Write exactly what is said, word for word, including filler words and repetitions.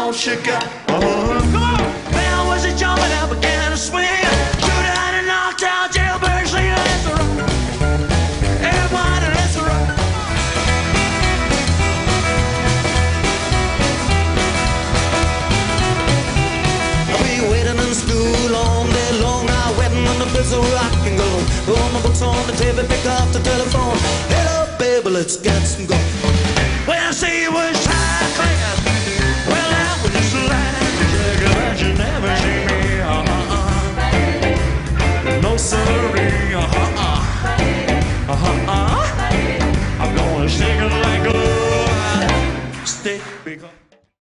all shook up. Oh, come on. Well, was it jumping up again to swing? Shoot out and knocked out, jailbird singing, let's rock. Everybody, let's rock. We waiting in school all day long, now waiting on the bus so rock and go. Put my books on the table, pick up the telephone. Hello, baby, let's get some go. Well, see, it was high class. Well, that was just the last nigga that you never see me. Uh-huh. No siree. Uh-huh. Uh-huh. I'm gonna sing it like a stick because